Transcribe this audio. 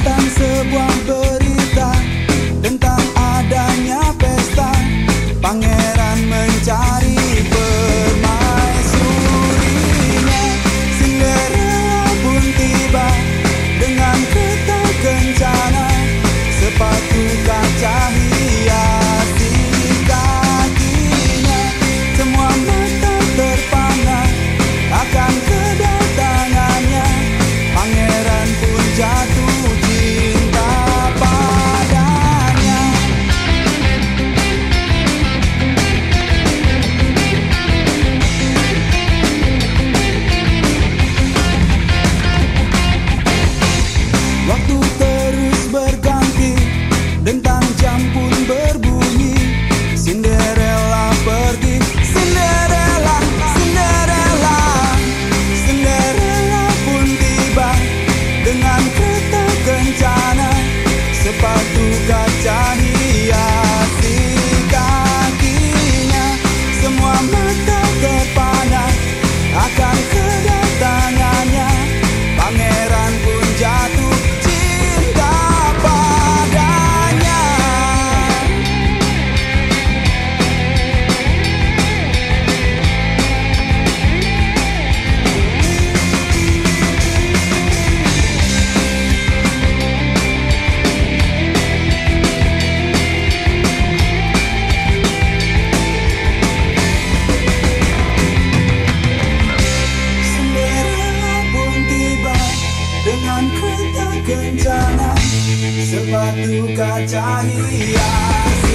datang sebuah berita tentang adanya pesta. Pangeran mencari permaisurinya. Cinderella pun tiba dengan kereta kencana. Sepatu kaca hiasi kakinya. Semua mata terpana akan kedatangannya. Pangeran pun jatuh cinta padanya. Waktu terus berganti, dentang jam pun berbunyi. Cinderella pergi. Cinderella, Cinderella. Cinderella pun tiba dengan kereta kencana. Sepatu kaca hiasi kakinya. Semua mata terpana akan kedatangannya. Pangeran pun jatuh cinta padanya. Cinderella pun tiba dengan kereta kencana. Sepatu kaca hias